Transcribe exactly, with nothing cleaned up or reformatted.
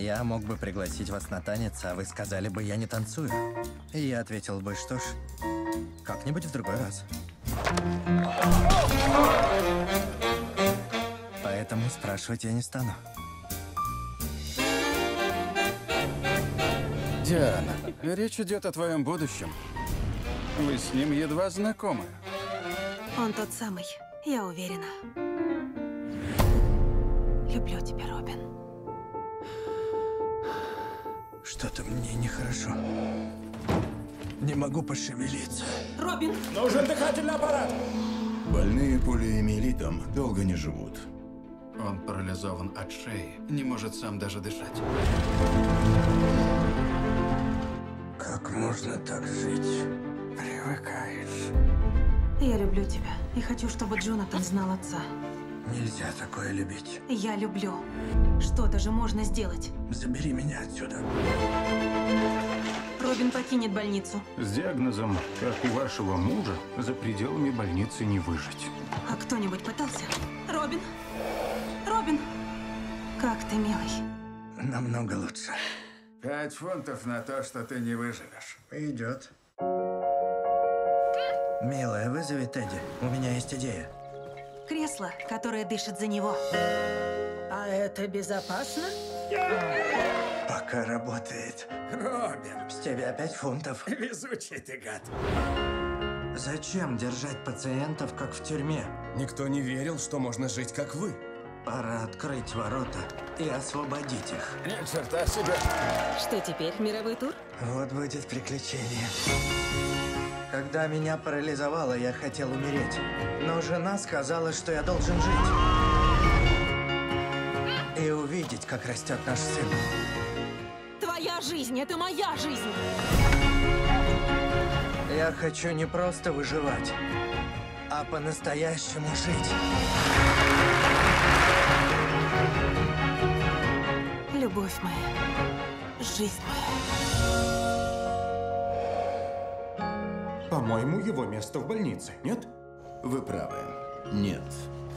Я мог бы пригласить вас на танец, а вы сказали бы, я не танцую. И я ответил бы, что ж, как-нибудь в другой раз. Поэтому спрашивать я не стану. Диана, речь идет о твоем будущем. Вы с ним едва знакомы. Он тот самый, я уверена. Люблю тебя, Робин. Что-то мне нехорошо. Не могу пошевелиться. Робин! Нужен дыхательный аппарат! Больные полиомиелитом долго не живут. Он парализован от шеи, не может сам даже дышать. Как можно так жить? Привыкаешь. Я люблю тебя и хочу, чтобы Джонатан знал отца. Нельзя такое любить. Я люблю. Что-то же можно сделать. Забери меня отсюда. Робин покинет больницу. С диагнозом, как у вашего мужа, за пределами больницы не выжить. А кто-нибудь пытался? Робин? Робин? Как ты, милый? Намного лучше. Пять фунтов на то, что ты не выживешь. Идет. Милая, вызови Тедди. У меня есть идея. Кресло, которое дышит за него. А это безопасно? Пока работает. Робин, С тебя пять фунтов. везучий ты гад. Зачем держать пациентов, как в тюрьме? Никто не верил, что можно жить, как вы. Пора открыть ворота и освободить их. Ни черта себе. Что теперь, мировой тур? Вот будет приключение. Когда меня парализовало, я хотел умереть. Но жена сказала, что я должен жить. И увидеть, как растет наш сын. Твоя жизнь, это моя жизнь! Я хочу не просто выживать, а по-настоящему жить. Любовь моя, жизнь моя. По-моему, его место в больнице, нет? Вы правы. Нет.